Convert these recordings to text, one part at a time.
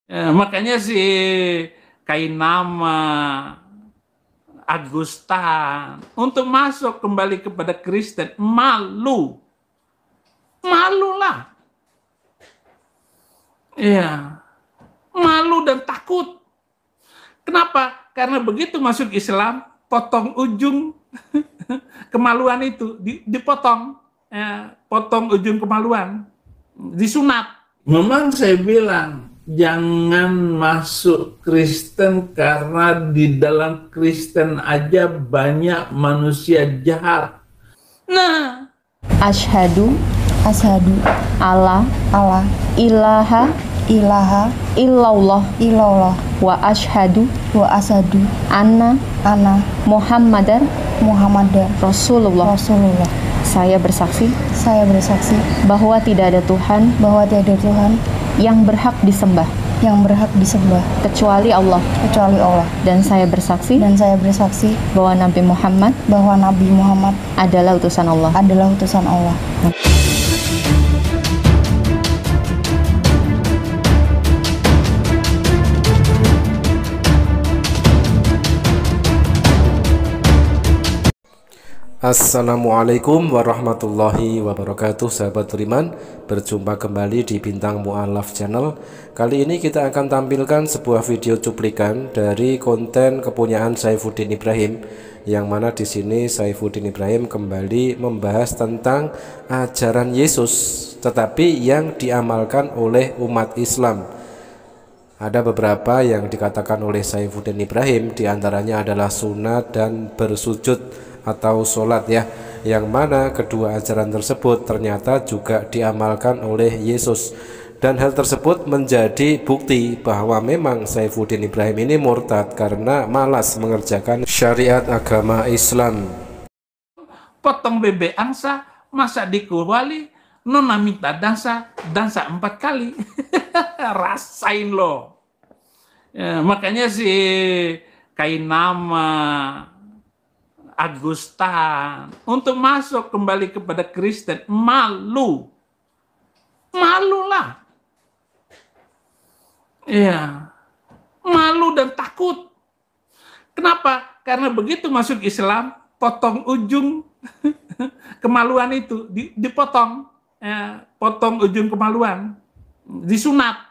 Makanya si Kainama, Agustan untuk masuk kembali kepada Kristen malu, malulah, ya, malu dan takut. Kenapa? Karena begitu masuk Islam, potong ujung kemaluan itu, dipotong, ya, potong ujung kemaluan, disunat. Memang saya bilang jangan masuk Kristen karena di dalam Kristen aja banyak manusia jahat. Nah, Asyhadu Asyhadu alla alla ilaha ilaha illallah illallah wa asyhadu wa asyhadu anna anna Muhammadan Muhammadan Rasulullah. Rasulullah. Saya bersaksi Saya bersaksi bahwa tidak ada Tuhan bahwa tiada Tuhan yang berhak disembah yang berhak disembah kecuali Allah, kecuali Allah. dan saya bersaksi Dan saya bersaksi bahwa Nabi Muhammad bahwa Nabi Muhammad adalah utusan Allah. adalah utusan Allah. Assalamualaikum warahmatullahi wabarakatuh, sahabat beriman. Berjumpa kembali di Bintang Mu'alaf Channel. Kali ini kita akan tampilkan sebuah video cuplikan dari konten kepunyaan Saifuddin Ibrahim, yang mana di sini Saifuddin Ibrahim kembali membahas tentang ajaran Yesus, tetapi yang diamalkan oleh umat Islam. Ada beberapa yang dikatakan oleh Saifuddin Ibrahim, diantaranya adalah sunat dan bersujud atau sholat, ya, yang mana kedua ajaran tersebut ternyata juga diamalkan oleh Yesus, dan hal tersebut menjadi bukti bahwa memang Saifuddin Ibrahim ini murtad karena malas mengerjakan syariat agama Islam. Potong bebek angsa, masa dikuali, nona minta dansa 4 kali. Rasain lo. Ya, makanya si Kainama, Agustan untuk masuk kembali kepada Kristen malu, malulah, ya, malu dan takut. Kenapa? Karena begitu masuk Islam, potong ujung kemaluan itu, dipotong, ya, potong ujung kemaluan, disunat.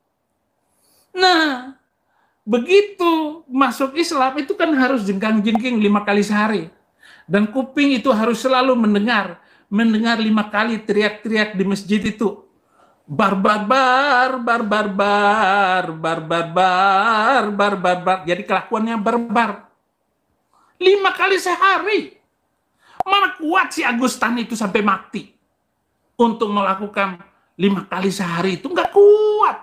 Nah, begitu masuk Islam itu kan harus jengkang-jengking 5 kali sehari, dan kuping itu harus selalu mendengar 5 kali teriak-teriak di masjid itu, barbar bar barbar bar barbar bar barbar bar. Jadi kelakuannya barbar 5 kali sehari. Mana kuat si Agustan itu sampai mati untuk melakukan 5 kali sehari, itu nggak kuat.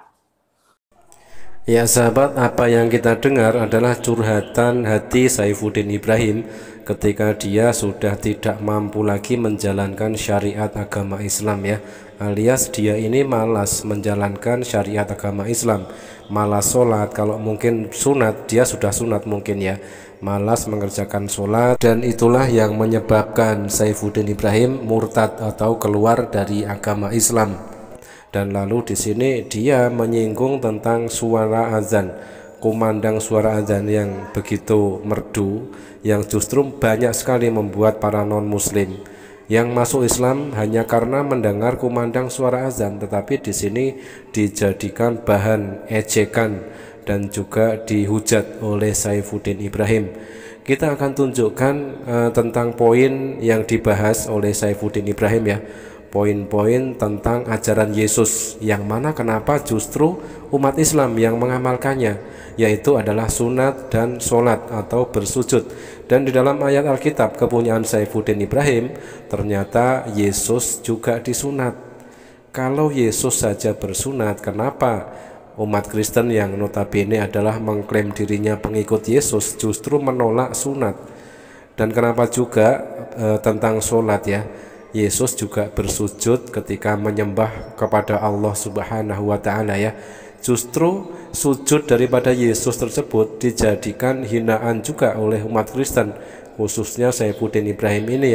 Ya sahabat, apa yang kita dengar adalah curhatan hati Saifuddin Ibrahim ketika dia sudah tidak mampu lagi menjalankan syariat agama Islam, ya, alias dia ini malas menjalankan syariat agama Islam, malas sholat. Kalau mungkin sunat, dia sudah sunat mungkin, ya, malas mengerjakan sholat, dan itulah yang menyebabkan Saifuddin Ibrahim murtad atau keluar dari agama Islam. Dan lalu di sini dia menyinggung tentang suara azan, kumandang suara azan yang begitu merdu, yang justru banyak sekali membuat para non-muslim yang masuk Islam hanya karena mendengar kumandang suara azan, tetapi di sini dijadikan bahan ejekan dan juga dihujat oleh Saifuddin Ibrahim. Kita akan tunjukkan tentang poin yang dibahas oleh Saifuddin Ibrahim, ya, poin-poin tentang ajaran Yesus, yang mana kenapa justru umat Islam yang mengamalkannya, yaitu adalah sunat dan sholat atau bersujud. Dan di dalam ayat Alkitab kepunyaan Saifuddin Ibrahim, ternyata Yesus juga disunat. Kalau Yesus saja bersunat, kenapa umat Kristen yang notabene adalah mengklaim dirinya pengikut Yesus justru menolak sunat? Dan kenapa juga tentang sholat, ya, Yesus juga bersujud ketika menyembah kepada Allah Subhanahu wa Ta'ala, ya. Justru sujud daripada Yesus tersebut dijadikan hinaan juga oleh umat Kristen, khususnya Saifuddin Ibrahim ini, ya,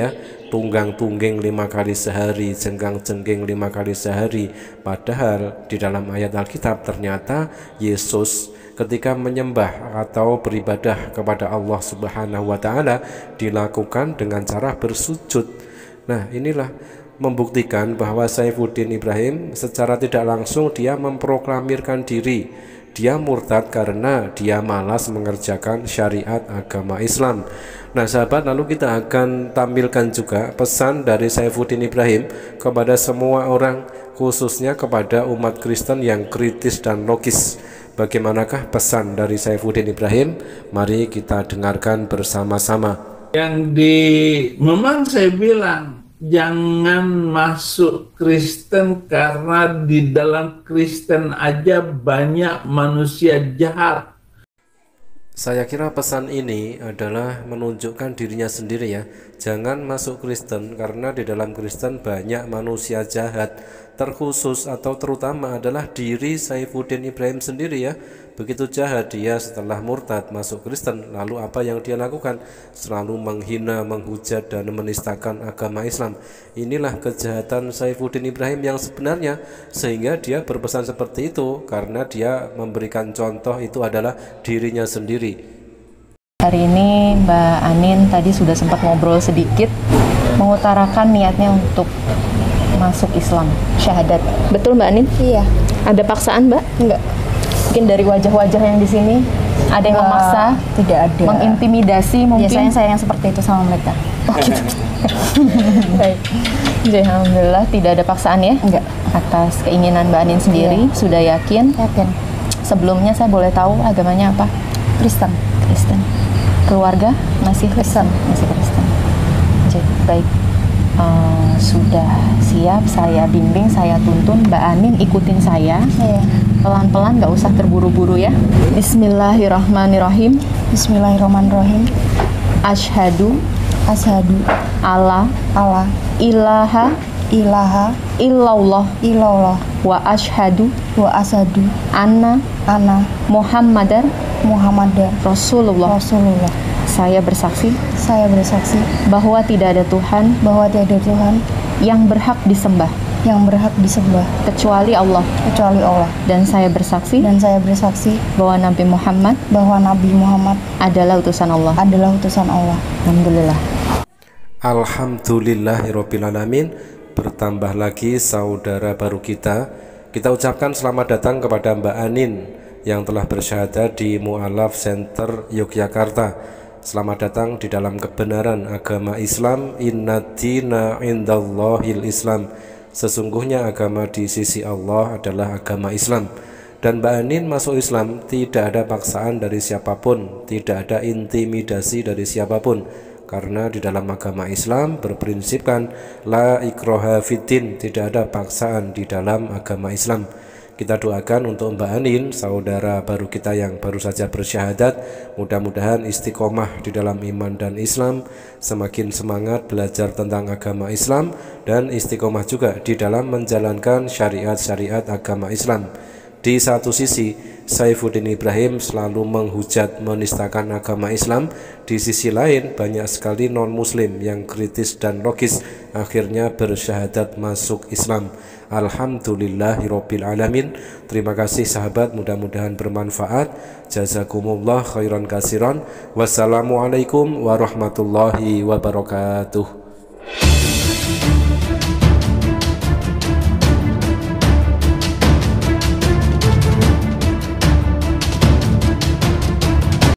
tunggang-tungging 5 kali sehari, jenggang-jengking 5 kali sehari. Padahal di dalam ayat Alkitab ternyata Yesus ketika menyembah atau beribadah kepada Allah Subhanahu wa Ta'ala dilakukan dengan cara bersujud. Nah, inilah membuktikan bahwa Saifuddin Ibrahim secara tidak langsung dia memproklamirkan diri dia murtad karena dia malas mengerjakan syariat agama Islam. Nah sahabat, lalu kita akan tampilkan juga pesan dari Saifuddin Ibrahim kepada semua orang, khususnya kepada umat Kristen yang kritis dan logis. Bagaimanakah pesan dari Saifuddin Ibrahim? Mari kita dengarkan bersama-sama. Memang saya bilang jangan masuk Kristen karena di dalam Kristen aja banyak manusia jahat. Saya kira pesan ini adalah menunjukkan dirinya sendiri ya. Jangan masuk Kristen karena di dalam Kristen banyak manusia jahat. Terkhusus atau terutama adalah diri Saifuddin Ibrahim sendiri ya. Begitu jahat dia setelah murtad masuk Kristen. Lalu apa yang dia lakukan? Selalu menghina, menghujat dan menistakan agama Islam. Inilah kejahatan Saifuddin Ibrahim yang sebenarnya, sehingga dia berpesan seperti itu karena dia memberikan contoh itu adalah dirinya sendiri. Hari ini Mbak Anin tadi sudah sempat ngobrol sedikit, mengutarakan niatnya untuk masuk Islam, syahadat. Betul Mbak Anin? Iya. Ada paksaan Mbak? Enggak. Mungkin dari wajah-wajah yang di sini ada yang memaksa, tidak ada, mengintimidasi mungkin. Biasanya saya yang seperti itu sama mereka. Oh gitu. Baik. Jadi, alhamdulillah tidak ada paksaan ya? Enggak. Atas keinginan Mbak Anin sendiri, Iya. sudah yakin? Yakin. Sebelumnya saya boleh tahu agamanya apa? Kristen. Kristen. Keluarga masih Kristen? Masih Kristen. Jadi, baik. Sudah siap, saya bimbing, saya tuntun. Mbak Anin ikutin saya. Iya. Pelan-pelan, nggak usah terburu-buru ya. Bismillahirrahmanirrahim. Bismillahirrahmanirrahim. Asyhadu Asyhadu alla alla ilaha ilaha illallah illallah wa asyhadu wa asyhadu anna anna Muhammadar Muhammadar Rasulullah. Rasulullah. Saya bersaksi Saya bersaksi bahwa tidak ada Tuhan bahwa tiada Tuhan yang berhak disembah yang berhak disembah kecuali Allah, kecuali Allah. dan saya bersaksi Dan saya bersaksi bahwa Nabi Muhammad bahwa Nabi Muhammad adalah utusan Allah. adalah utusan Allah. Alhamdulillah. Alhamdulillahirrabbilalamin. Bertambah lagi saudara baru kita. Kita ucapkan selamat datang kepada Mbak Anin yang telah bersyahadat di Mu'alaf Center Yogyakarta. Selamat datang di dalam kebenaran agama Islam. Innad-dina indallahil Islam. Sesungguhnya agama di sisi Allah adalah agama Islam. Dan Mbak Anin masuk Islam tidak ada paksaan dari siapapun, tidak ada intimidasi dari siapapun. Karena di dalam agama Islam berprinsipkan la ikroha fiddin, tidak ada paksaan di dalam agama Islam. Kita doakan untuk Mbak Anin, saudara baru kita yang baru saja bersyahadat, mudah-mudahan istiqomah di dalam iman dan Islam, semakin semangat belajar tentang agama Islam, dan istiqomah juga di dalam menjalankan syariat-syariat agama Islam. Di satu sisi, Saifuddin Ibrahim selalu menghujat, menistakan agama Islam. Di sisi lain, banyak sekali non-muslim yang kritis dan logis akhirnya bersyahadat masuk Islam. Alhamdulillahirabbil alamin. Terima kasih sahabat, mudah-mudahan bermanfaat. Jazakumullah khairan katsiran. Wassalamualaikum warahmatullahi wabarakatuh.